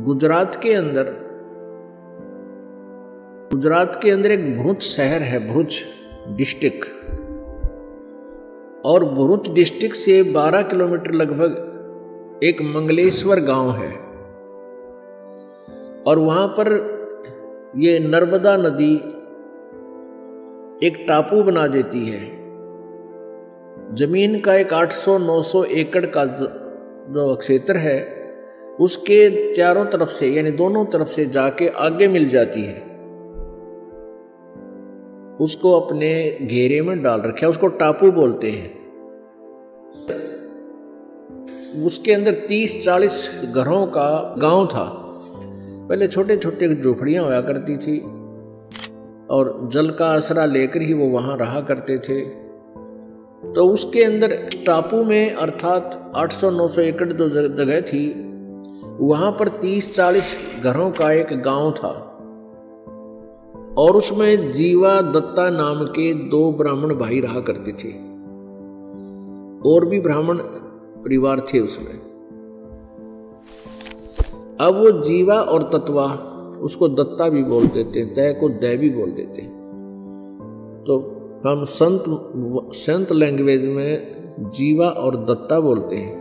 गुजरात के अंदर एक भरूच शहर है, भरूच डिस्ट्रिक्ट, और भरूच डिस्ट्रिक्ट से 12 किलोमीटर लगभग एक मंगलेश्वर गांव है। और वहां पर ये नर्मदा नदी एक टापू बना देती है। जमीन का एक 800-900 एकड़ का जो क्षेत्र है उसके चारों तरफ से यानी दोनों तरफ से जाके आगे मिल जाती है। उसको अपने घेरे में डाल रखा है, उसको टापू बोलते हैं। उसके अंदर 30-40 घरों का गांव था। पहले छोटे छोटे झोपड़ियां हुआ करती थी और जल का आसरा लेकर ही वो वहां रहा करते थे। तो उसके अंदर टापू में अर्थात 800-900 एकड़ जो जगह थी वहां पर 30-40 घरों का एक गांव था। और उसमें जीवा दत्ता नाम के 2 ब्राह्मण भाई रहा करते थे। और भी ब्राह्मण परिवार थे उसमें। अब वो जीवा और तत्वा, उसको दत्ता भी बोल देते, तय को दय भी बोल देते। तो हम संत लैंग्वेज में जीवा और दत्ता बोलते हैं।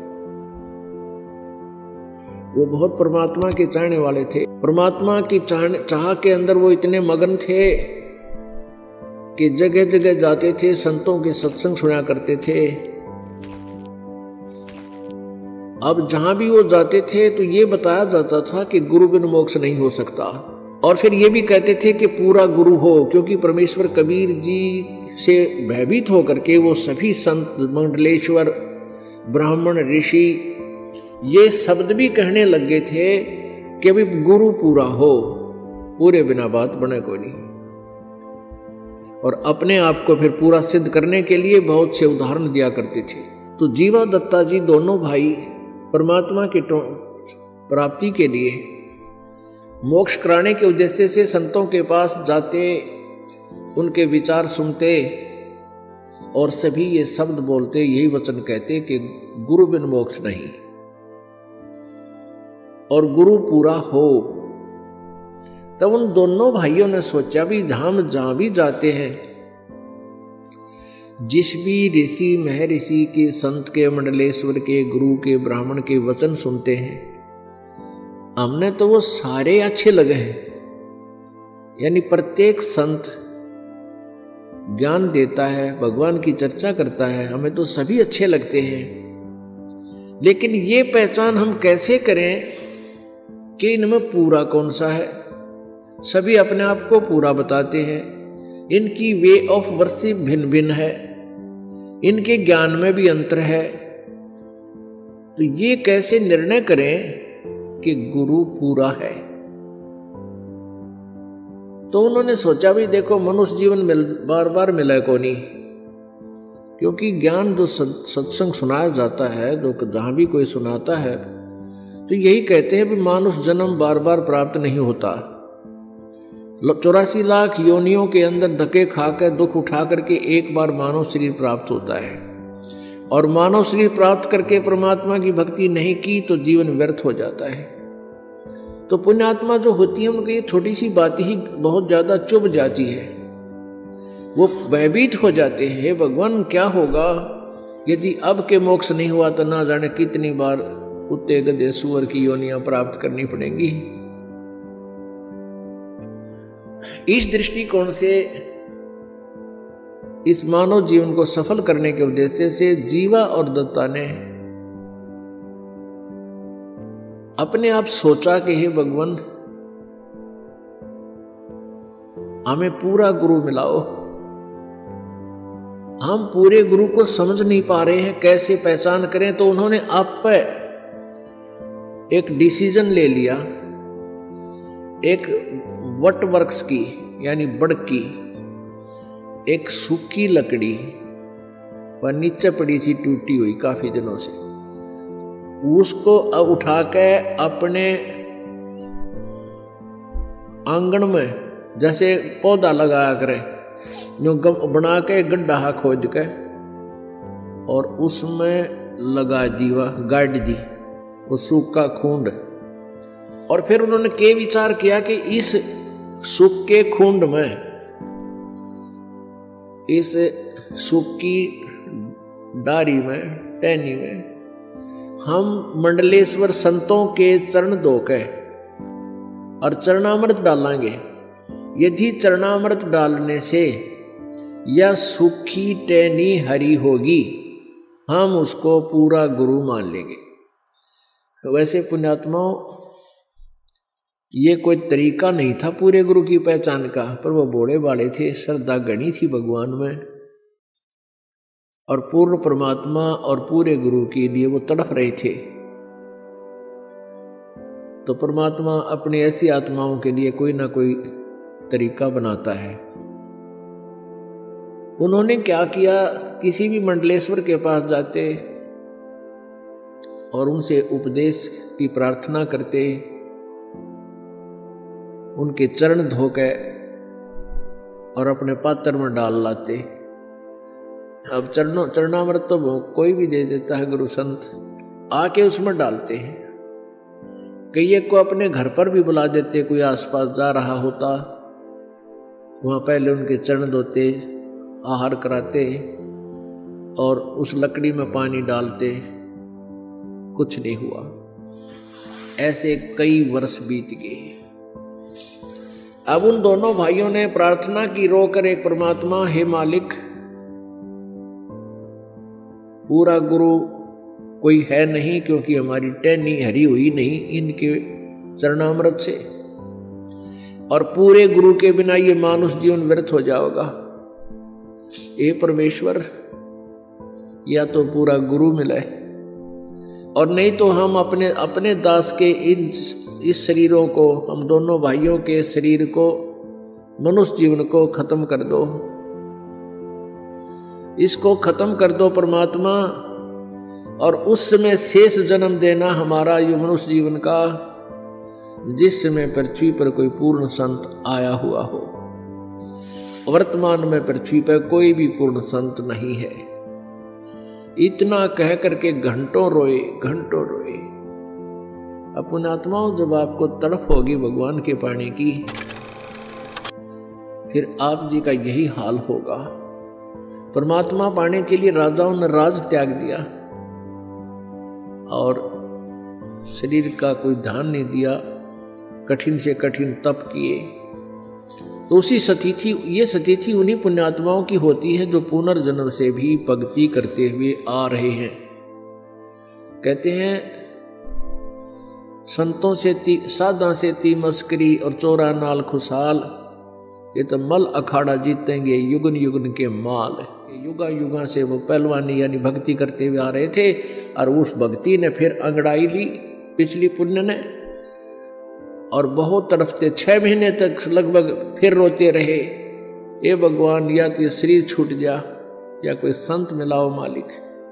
वो बहुत परमात्मा के चाहने वाले थे। परमात्मा की चाह के अंदर वो इतने मगन थे कि जगह जगह जाते थे, संतों के सत्संग सुना करते थे। अब जहां भी वो जाते थे तो ये बताया जाता था कि गुरु बिन मोक्ष नहीं हो सकता। और फिर ये भी कहते थे कि पूरा गुरु हो, क्योंकि परमेश्वर कबीर जी से भयभीत होकर के वो सभी संत, मंडलेश्वर, ब्राह्मण, ऋषि ये शब्द भी कहने लग गए थे कि अभी गुरु पूरा हो, पूरे बिना बात बने कोई नहीं। और अपने आप को फिर पूरा सिद्ध करने के लिए बहुत से उदाहरण दिया करते थे। तो जीवा दत्ता जी दोनों भाई परमात्मा की प्राप्ति के लिए, मोक्ष कराने के उद्देश्य से संतों के पास जाते, उनके विचार सुनते और सभी ये शब्द बोलते, यही वचन कहते कि गुरु बिन मोक्ष नहीं और गुरु पूरा हो। तब उन दोनों भाइयों ने सोचा भी जहां भी जाते हैं, जिस भी ऋषि महर्षि के, संत के, मंडलेश्वर के, गुरु के, ब्राह्मण के वचन सुनते हैं, हमने तो वो सारे अच्छे लगे हैं। यानी प्रत्येक संत ज्ञान देता है, भगवान की चर्चा करता है, हमें तो सभी अच्छे लगते हैं। लेकिन ये पहचान हम कैसे करें कि इनमें पूरा कौन सा है? सभी अपने आप को पूरा बताते हैं। इनकी वे ऑफ वर्शिप भिन्न भिन्न है, इनके ज्ञान में भी अंतर है। तो ये कैसे निर्णय करें कि गुरु पूरा है? तो उन्होंने सोचा भी देखो, मनुष्य जीवन बार बार मिले को नहीं, क्योंकि ज्ञान जो सत्संग सुनाया जाता है, जो जहां भी कोई सुनाता है, तो यही कहते हैं भी मानुष जन्म बार बार प्राप्त नहीं होता। 84 लाख योनियों के अंदर धक्के खाकर, दुख उठा करके एक बार मानव शरीर प्राप्त होता है। और मानव शरीर प्राप्त करके परमात्मा की भक्ति नहीं की तो जीवन व्यर्थ हो जाता है। तो पुण्यात्मा जो होती है उनकी ये छोटी सी बात ही बहुत ज्यादा चुभ जाती है। वो भयभीत हो जाते हैं, हे भगवान क्या होगा यदि अब के मोक्ष नहीं हुआ तो ना जाने कितनी बार कुत्ते, गधे, सुअर की योनियां प्राप्त करनी पड़ेंगी। इस दृष्टिकोण से इस मानव जीवन को सफल करने के उद्देश्य से जीवा और दत्ता ने अपने आप सोचा कि हे भगवान हमें पूरा गुरु मिलाओ। हम पूरे गुरु को समझ नहीं पा रहे हैं, कैसे पहचान करें? तो उन्होंने आप पर एक डिसीजन ले लिया। एक वट वृक्ष की यानी बड़ की एक सूखी लकड़ी वह नीचे पड़ी थी, टूटी हुई काफी दिनों से, उसको उठा के अपने आंगन में जैसे पौधा लगाया करे, जो बना के गड्ढा खोद के और उसमें लगा दी, वह गाड़ दी वो सूखा खूंड, और फिर उन्होंने के विचार किया कि इस सुख के खुंड में, इस सुख की डारी में, टहनी में हम मंडलेश्वर संतों के चरण धोके और चरणामृत डालेंगे। यदि चरणामृत डालने से यह सुखी टहनी हरी होगी, हम उसको पूरा गुरु मान लेंगे। वैसे पुण्यात्माओं, ये कोई तरीका नहीं था पूरे गुरु की पहचान का, पर वो भोले वाले थे, श्रद्धा गणी थी भगवान में, और पूर्ण परमात्मा और पूरे गुरु के लिए वो तड़फ रहे थे। तो परमात्मा अपनी ऐसी आत्माओं के लिए कोई ना कोई तरीका बनाता है। उन्होंने क्या किया, किसी भी मंडलेश्वर के पास जाते और उनसे उपदेश की प्रार्थना करते, उनके चरण धोके और अपने पात्र में डाल लाते। अब चरणामृत तो कोई भी दे देता है, गुरु संत आके उसमें डालते हैं। कई को अपने घर पर भी बुला देते, कोई आसपास जा रहा होता, वहां पहले उनके चरण धोते, आहार कराते और उस लकड़ी में पानी डालते, कुछ नहीं हुआ। ऐसे कई वर्ष बीत गए। अब उन दोनों भाइयों ने प्रार्थना की रोकर एक परमात्मा, हे मालिक, पूरा गुरु कोई है नहीं, क्योंकि हमारी टहनी हरी हुई नहीं इनके चरणामृत से, और पूरे गुरु के बिना ये मानुष जीवन व्यर्थ हो जाएगा। हे परमेश्वर, या तो पूरा गुरु मिले और नहीं तो हम अपने दास के इस शरीरों को, हम दोनों भाइयों के शरीर को, मनुष्य जीवन को खत्म कर दो, इसको खत्म कर दो परमात्मा, और उस समय शेष जन्म देना हमारा ये मनुष्य जीवन का, जिस समय पृथ्वी पर कोई पूर्ण संत आया हुआ हो। वर्तमान में पृथ्वी पर कोई भी पूर्ण संत नहीं है। इतना कह करके घंटों रोए, घंटों रोए। अब पुण्यात्माओं, जब आपको तड़प होगी भगवान के पाने की, फिर आप जी का यही हाल होगा। परमात्मा पाने के लिए राजाओं ने राज त्याग दिया और शरीर का कोई ध्यान नहीं दिया, कठिन से कठिन तप किए। तो उसी सतिथि, ये सतिथि उन्हीं पुण्यात्माओं की होती है जो पुनर्जन्म से भी भक्ति करते हुए आ रहे हैं। कहते हैं, संतों से साधा से ती मस्करी और चोरा नाल खुशहाल, ये तो मल अखाड़ा जीतेंगे युगन युगन के माल। युगा युगा से वो पहलवानी यानी भक्ति करते हुए आ रहे थे, और उस भक्ति ने फिर अंगड़ाई ली पिछली पुण्य ने, और बहुत तड़पते 6 महीने तक लगभग फिर रोते रहे, ये भगवान, या तो शरीर छूट जा या कोई संत मिलाओ मालिक।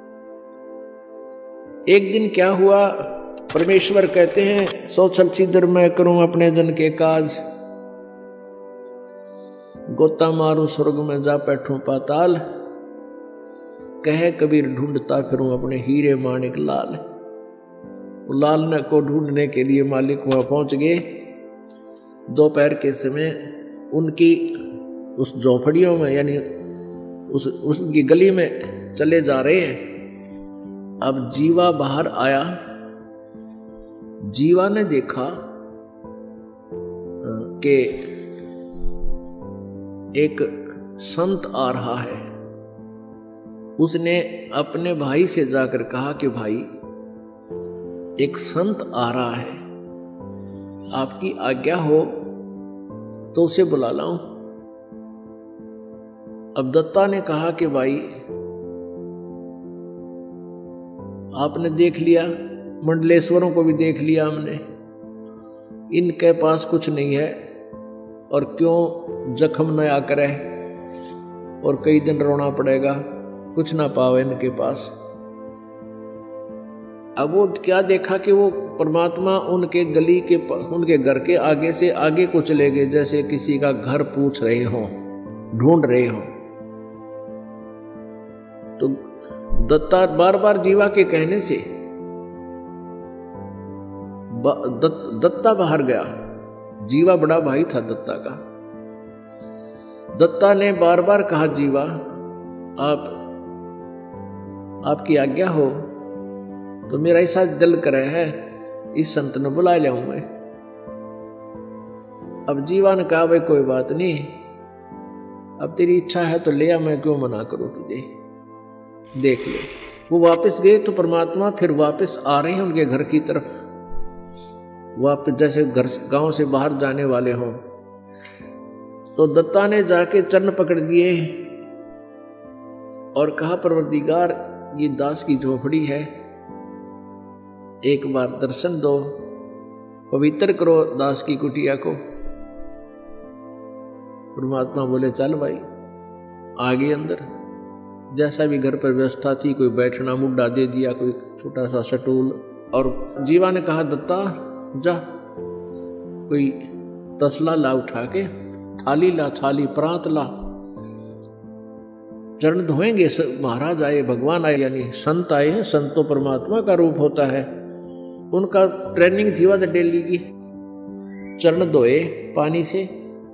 एक दिन क्या हुआ, परमेश्वर कहते हैं, सोचल सिद्धर मैं करूं अपने जन के काज, गोता मारूं स्वर्ग में जा बैठूं पाताल, कहे कबीर ढूंढता फिरूं अपने हीरे माणिक लाल। लाल को ढूंढने के लिए मालिक वहां पहुंच गए। दोपहर के समय उनकी उस झोपड़ियों में, यानी उसकी गली में चले जा रहे हैं। अब जीवा बाहर आया। जीवा ने देखा कि एक संत आ रहा है। उसने अपने भाई से जाकर कहा कि भाई, एक संत आ रहा है, आपकी आज्ञा हो तो उसे बुला लाऊं। अब दत्ता ने कहा कि भाई, आपने देख लिया, मंडलेश्वरों को भी देख लिया हमने, इनके पास कुछ नहीं है, और क्यों जख्म नया करे और कई दिन रोना पड़ेगा, कुछ ना पावे इनके पास। अब वो क्या देखा कि वो परमात्मा उनके गली के, उनके घर के आगे से आगे को चले गए, जैसे किसी का घर पूछ रहे हों, ढूंढ रहे हों। तो दत्ता बार बार जीवा के कहने से दत्ता बाहर गया। जीवा बड़ा भाई था दत्ता का। दत्ता ने बार बार कहा, जीवा आपकी आज्ञा हो तो मेरा ऐसा दिल करे है इस संत ने बुला लिया मैं। अब जीवा ने कहा, भाई कोई बात नहीं, अब तेरी इच्छा है तो ले आ, मैं क्यों मना करूं तुझे, देख ले। वो वापस गए तो परमात्मा फिर वापस आ रहे हैं उनके घर की तरफ, वापस जैसे घर गांव से बाहर जाने वाले हों। तो दत्ता ने जाके चरण पकड़ दिए और कहा, परवरदिगार ये दास की झोपड़ी है, एक बार दर्शन दो, पवित्र करो दास की कुटिया को। परमात्मा बोले, चल भाई, आगे अंदर। जैसा भी घर पर व्यवस्था थी, कोई बैठना मुड्डा दे दिया, कोई छोटा सा स्टूल। और जीवा ने कहा, दत्ता जा कोई तसला ला उठा के, थाली ला, थाली प्रांत ला, चरण धोएंगे। महाराज आए, भगवान आए, यानी संत आए हैं। संत तो परमात्मा का रूप होता है, उनका ट्रेनिंग थी वह डेली की। चरण धोए पानी से।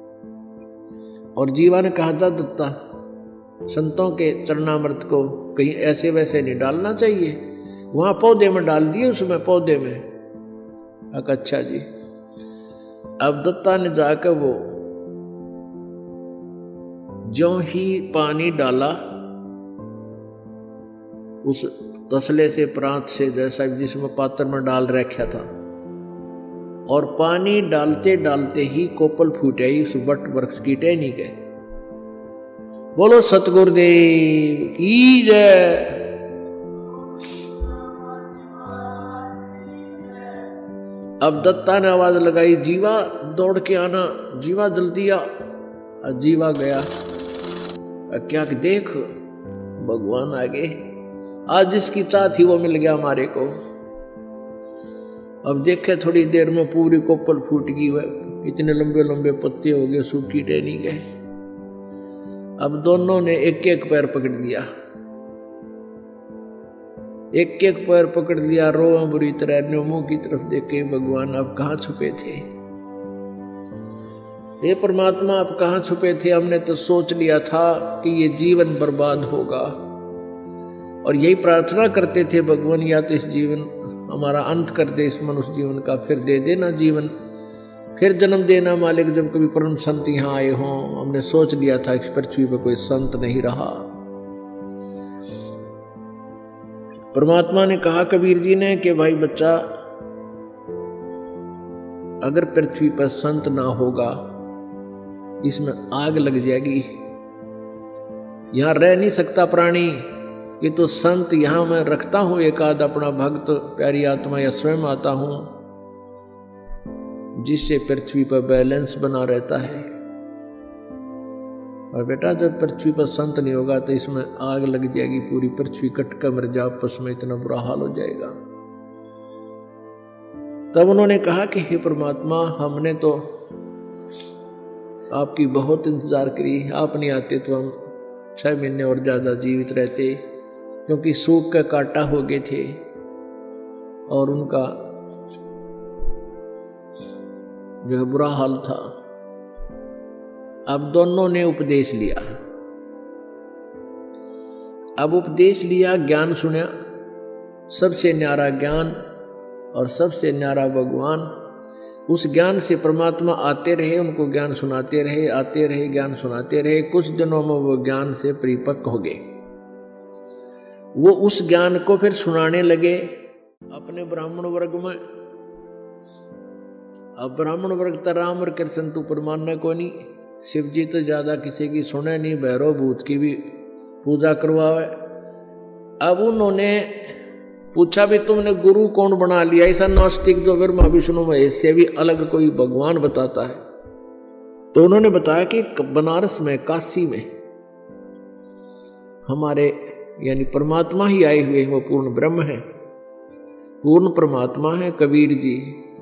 और जीवा ने कहा था, दत्ता संतों के चरणामृत को कहीं ऐसे वैसे नहीं डालना चाहिए, वहां पौधे में डाल दिए, उसमें पौधे में। अच्छा जी। अब दत्ता ने जाकर वो ज्यों ही पानी डाला उस तसले से, प्रांत से, जैसा जिसमें पात्र में डाल रखा था, और पानी डालते डालते ही कोपल फूट आई उस वट वृक्ष की टहनी के। बोलो सतगुरुदेव की जय। अब दत्ता ने आवाज लगाई, जीवा दौड़ के आना, जीवा जल्दी आ। जीवा गया। क्या देख, भगवान आगे, आज जिसकी चाह थी वो मिल गया हमारे को। अब देखे थोड़ी देर में पूरी कोपल फूट गई, वह इतने लंबे लंबे पत्ते हो गए, सूखी टहनी गए। अब दोनों ने एक एक पैर पकड़ लिया, एक एक पैर पकड़ लिया, रोआ बुरी तरह, मुंह की तरफ देखे, भगवान आप कहाँ छुपे थे, ये परमात्मा आप कहाँ छुपे थे, हमने तो सोच लिया था कि ये जीवन बर्बाद होगा, और यही प्रार्थना करते थे, भगवान या तो इस जीवन हमारा अंत कर दे, इस मनुष्य जीवन का, फिर दे देना जीवन, फिर जन्म देना मालिक, जब कभी परम संत यहाँ आए हों। हमने सोच लिया था इस पृथ्वी पर कोई संत नहीं रहा। परमात्मा ने कहा कबीर जी ने कि भाई बच्चा, अगर पृथ्वी पर संत ना होगा, इसमें आग लग जाएगी, यहां रह नहीं सकता प्राणी। ये तो संत यहां मैं रखता हूं एक आध अपना भक्त, प्यारी आत्मा, या स्वयं आता हूं, जिससे पृथ्वी पर बैलेंस बना रहता है। और बेटा जब पृथ्वी पर संत नहीं होगा तो इसमें आग लग जाएगी, पूरी पृथ्वी कट कर मर जा, आपस में इतना बुरा हाल हो जाएगा। तब उन्होंने कहा कि हे परमात्मा, हमने तो आपकी बहुत इंतजार करी, आप नहीं आते तो हम 6 महीने और ज्यादा जीवित रहते, क्योंकि सूख का कांटा हो गए थे और उनका जो बुरा हाल था। अब दोनों ने उपदेश लिया, अब उपदेश लिया, ज्ञान सुना, सबसे न्यारा ज्ञान और सबसे न्यारा भगवान। उस ज्ञान से परमात्मा आते रहे, उनको ज्ञान सुनाते रहे, आते रहे, ज्ञान सुनाते रहे। कुछ दिनों में वो ज्ञान से परिपक्व हो गए। वो उस ज्ञान को फिर सुनाने लगे अपने ब्राह्मण वर्ग में। अब ब्राह्मण वर्ग तो राम और कृष्ण तो परमानने को नहीं, शिव जी तो ज्यादा किसी की सुने नहीं, भैरव भूत की भी पूजा करवावे। अब उन्होंने पूछा भी तुमने गुरु कौन बना लिया, ऐसा नास्तिक जो ब्रह्मा विष्णु महेश से भी अलग कोई भगवान बताता है। तो उन्होंने बताया कि बनारस में, काशी में हमारे यानी परमात्मा ही आए हुए हैं, वो पूर्ण ब्रह्म है, पूर्ण परमात्मा है। कबीर जी,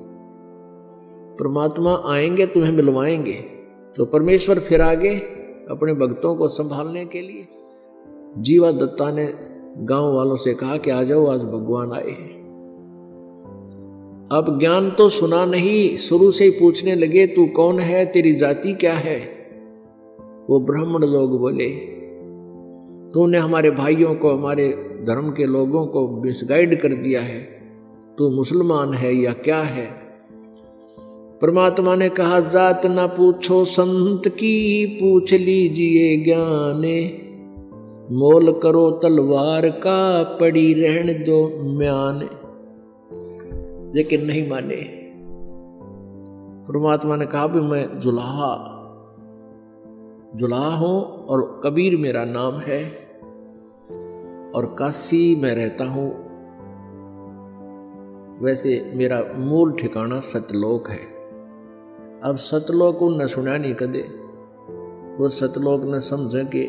परमात्मा आएंगे तुम्हें मिलवाएंगे। तो परमेश्वर फिर आगे अपने भक्तों को संभालने के लिए जीवा दत्ता ने गांव वालों से कहा कि आ जाओ, आज भगवान आए हैं। अब ज्ञान तो सुना नहीं, शुरू से ही पूछने लगे तू कौन है, तेरी जाति क्या है। वो ब्राह्मण लोग बोले तूने हमारे भाइयों को, हमारे धर्म के लोगों को मिसगाइड कर दिया है, तू मुसलमान है या क्या है। परमात्मा ने कहा जात ना पूछो संत की, पूछ लीजिए ज्ञाने, मोल करो तलवार का, पड़ी रहने दो म्याने। लेकिन नहीं माने। परमात्मा ने कहा भी मैं जुलाहा हूं और कबीर मेरा नाम है और काशी में रहता हूं। वैसे मेरा मूल ठिकाना सतलोक है। अब सतलोक उन्हें सुना नहीं कदे, वो सतलोक ने समझे कि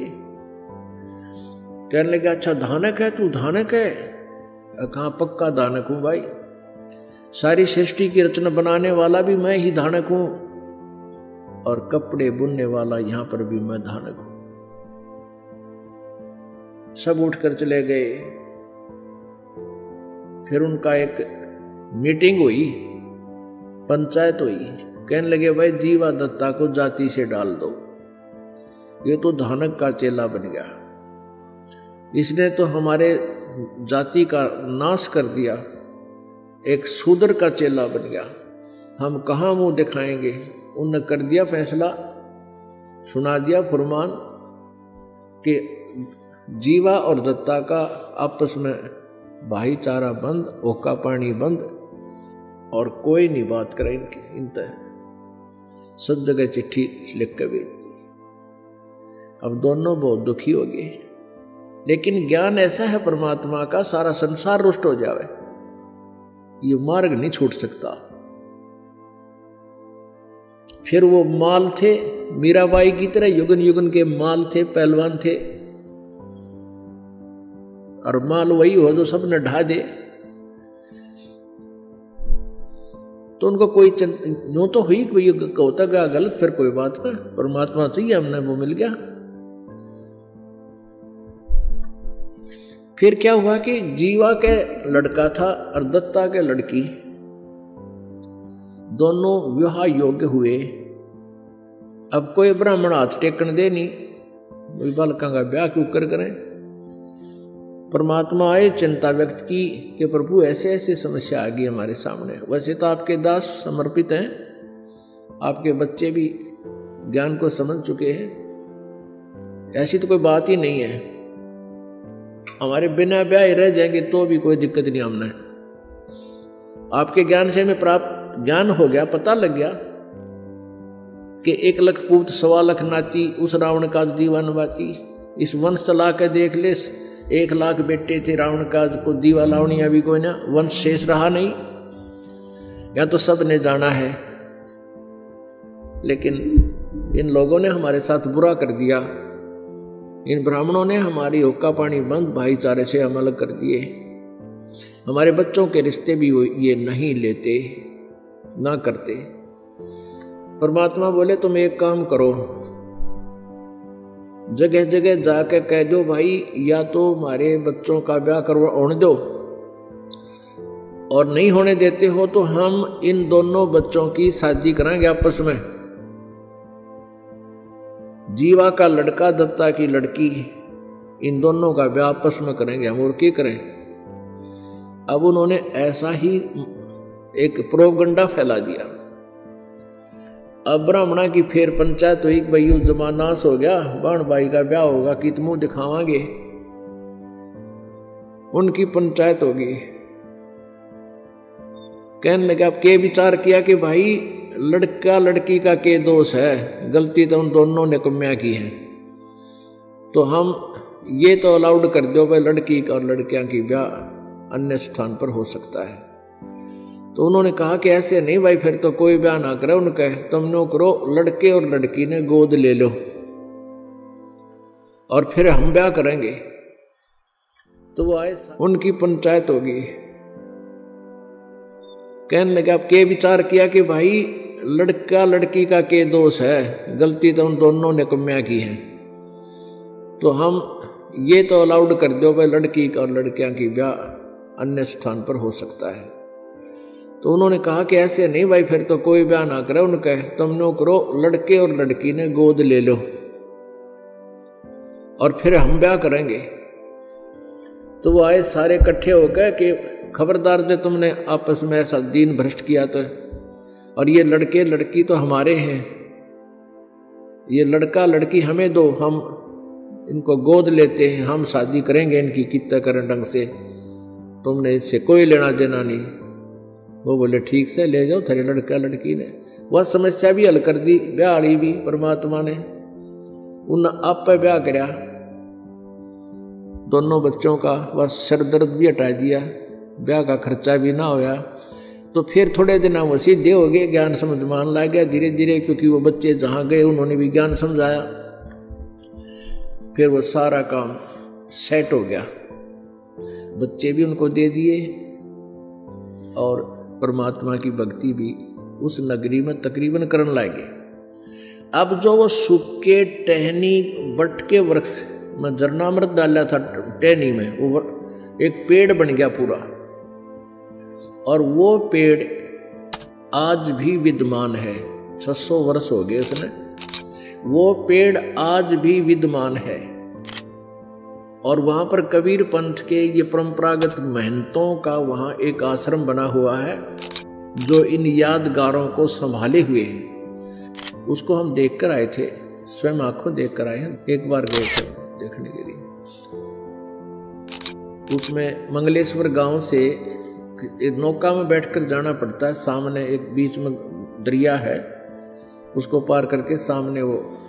कहने लगे अच्छा धानक है तू, धानक है। कहाँ पक्का धानक हूं भाई, सारी सृष्टि की रचना बनाने वाला भी मैं ही धानक हूं और कपड़े बुनने वाला यहां पर भी मैं धानक हूं। सब उठकर चले गए। फिर उनका एक मीटिंग हुई, पंचायत हुई। कहने लगे भाई जीवा दत्ता को जाति से डाल दो, ये तो धानक का चेला बन गया, इसने तो हमारे जाति का नाश कर दिया, एक शूद्र का चेला बन गया, हम कहाँ मुंह दिखाएंगे। उनने कर दिया फैसला, सुना दिया फरमान कि जीवा और दत्ता का आपस में भाईचारा बंद, ओका पानी बंद और कोई नहीं बात करे इनकी। इनते सब जगह चिट्ठी लिख कर भेज दी। अब दोनों बहुत दुखी हो गए, लेकिन ज्ञान ऐसा है परमात्मा का, सारा संसार रुष्ट हो जावे, ये मार्ग नहीं छूट सकता। फिर वो माल थे मीराबाई की तरह, युगन युगन के माल थे, पहलवान थे, और माल वही हो जो सबने ढा दे। तो उनको कोई यूं तो हुई कि होता गया गलत, फिर कोई बात ना, परमात्मा चाहिए हमने वो मिल गया। फिर क्या हुआ कि जीवा के लड़का था और दत्ता के लड़की, दोनों विवाह योग्य हुए। अब कोई ब्राह्मण हाथ टेकन दे नहीं, बालका का ब्याह क्यों करें। परमात्मा आए, चिंता व्यक्त की कि प्रभु ऐसे ऐसे समस्या आ गई हमारे सामने। वैसे तो आपके दास समर्पित हैं, आपके बच्चे भी ज्ञान को समझ चुके हैं, ऐसी तो कोई बात ही नहीं है, हमारे बिना ब्याह रह जाएंगे तो भी कोई दिक्कत नहीं हमने। आपके ज्ञान से हमें प्राप्त ज्ञान हो गया, पता लग गया कि 1 लाख पूत 1.25 लाख नाती, उस रावण का दीवान बाती। इस वंश चला के देख ले, 1 लाख बेटे थे रावण का, को दीवा लावणिया भी कोई ना, वंश शेष रहा नहीं, या तो सब ने जाना है। लेकिन इन लोगों ने हमारे साथ बुरा कर दिया, इन ब्राह्मणों ने हमारी हुक्का पानी बंद, भाईचारे से हम अलग कर दिए, हमारे बच्चों के रिश्ते भी ये नहीं लेते, ना करते। परमात्मा बोले तुम एक काम करो, जगह जगह जाकर कह दो भाई या तो हमारे बच्चों का ब्याह होने दो, और नहीं होने देते हो तो हम इन दोनों बच्चों की शादी कराएंगे आपस में। जीवा का लड़का, दत्ता की लड़की, इन दोनों का ब्याह आपस में करेंगे हम, और क्या करें। अब उन्होंने ऐसा ही एक प्रोपगंडा फैला दिया। अब ब्राह्मणा की फिर पंचायत हुई कि भाई जमानास हो गया, बाण भाई का ब्याह होगा, कि तुम दिखावांगे। उनकी पंचायत होगी। कहने लगे अब के विचार किया कि भाई लड़का लड़की का के दोष है, गलती तो उन दोनों ने कम्या की है, तो हम ये तो अलाउड कर दो भाई लड़की और लड़कियां की ब्याह अन्य स्थान पर हो सकता है। तो उन्होंने कहा कि ऐसे नहीं भाई, फिर तो कोई ब्याह ना करे उनका, तुम नो करो, लड़के और लड़की ने गोद ले लो और फिर हम ब्याह करेंगे। तो वो आए, उनकी पंचायत होगी। कहने लगे अब के विचार किया कि भाई लड़का लड़की का के दोष है, गलती तो उन दोनों ने कम्या की है, तो हम ये तो अलाउड कर दो भाई लड़की और लड़कियां की ब्याह अन्य स्थान पर हो सकता है। तो उन्होंने कहा कि ऐसे नहीं भाई, फिर तो कोई ब्याह ना करे, उनका तुम नो करो, लड़के और लड़की ने गोद ले लो और फिर हम ब्याह करेंगे। तो वो आए सारे इकट्ठे हो गए कि खबरदार जो तुमने आपस में ऐसा दीन भ्रष्ट किया तो, और ये लड़के लड़की तो हमारे हैं, ये लड़का लड़की हमें दो, हम इनको गोद लेते हैं, हम शादी करेंगे इनकी कितना करें ढंग से, तुमने इससे कोई लेना देना नहीं। वो बोले ठीक से ले जाओ। तेरे लड़का लड़की ने वह समस्या भी हल कर दी, ब्याह वाली भी परमात्मा ने। उन आप पे ब्याह कराया, दोनों बच्चों का बस सर दर्द भी हटा दिया, ब्याह का खर्चा भी ना होया। तो फिर थोड़े दिन वो सीधे हो गए, ज्ञान समझ मान ला गया धीरे धीरे, क्योंकि वो बच्चे जहाँ गए उन्होंने भी ज्ञान समझाया। फिर वो सारा काम सेट हो गया, बच्चे भी उनको दे दिए और परमात्मा की भक्ति भी उस नगरी में तकरीबन करने लगे। अब जो वो सूखे टहनी बट के वृक्ष में जरनामृत डाला था टहनी में, वो एक पेड़ बन गया पूरा, और वो पेड़ आज भी विद्यमान है। 600 वर्ष हो गए उसने, वो पेड़ आज भी विद्यमान है। और वहां पर कबीर पंथ के ये परंपरागत महंतों का वहां एक आश्रम बना हुआ है, जो इन यादगारों को संभाले हुए हैं। उसको हम देख कर आए थे, स्वयं आंखों देख कर आए हैं, एक बार गए थे देखने के लिए। उसमें मंगलेश्वर गांव से एक नौका में बैठकर जाना पड़ता है, सामने एक बीच में दरिया है, उसको पार करके सामने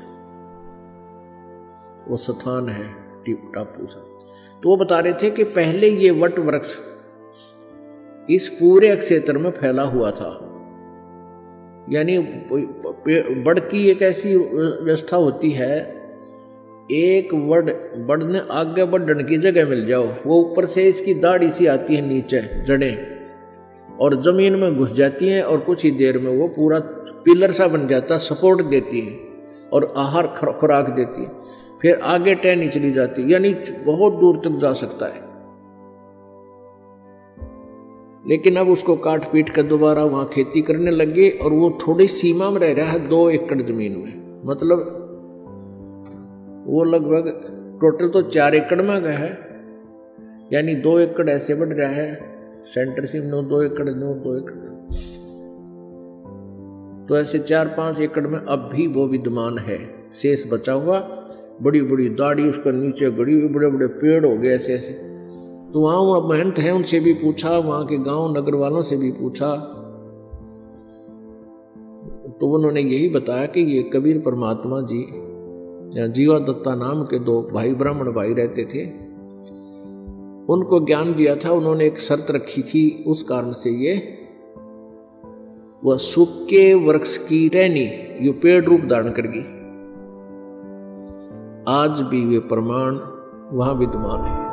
वो स्थान है टापू सा। तो वो बता रहे थे कि पहले ये वट वृक्ष इस पूरे क्षेत्र में फैला हुआ था। यानी बड़ की एक ऐसी व्यवस्था होती है, एक बड़ ने आगे बढ़ने की जगह मिल जाओ, वो ऊपर से इसकी दाढ़ी सी आती है नीचे जड़ें, और जमीन में घुस जाती हैं, और कुछ ही देर में वो पूरा पिलर सा बन जाता, सपोर्ट देती है और आहार खुराक देती है। फिर आगे टहनी चली जाती, यानी बहुत दूर तक जा सकता है। लेकिन अब उसको काट पीट कर दोबारा वहां खेती करने लगे, और वो थोड़ी सीमा में रह रहा है 2 एकड़ जमीन में, मतलब वो लगभग टोटल तो 4 एकड़ में गया है, यानी 2 एकड़ ऐसे बढ़ रहा है, सेंटर से 2 एकड़ 2 एकड़, तो ऐसे 4-5 एकड़ में अब भी वो विद्यमान है, शेष बचा हुआ। बड़ी बड़ी दाढ़ी उसका नीचे गड़ी हुई, बड़े बड़े पेड़ हो गए ऐसे ऐसे। तो वहाँ वो महंत हैं, उनसे भी पूछा, वहाँ के गांव नगर वालों से भी पूछा, तो उन्होंने यही बताया कि ये कबीर परमात्मा जी या जीवा दत्ता नाम के 2 भाई ब्राह्मण भाई रहते थे, उनको ज्ञान दिया था। उन्होंने एक शर्त रखी थी, उस कारण से ये वह सूखे वृक्ष की टहनी ये पेड़ रूप धारण करगी। आज भी वे प्रमाण वहां विद्यमान है।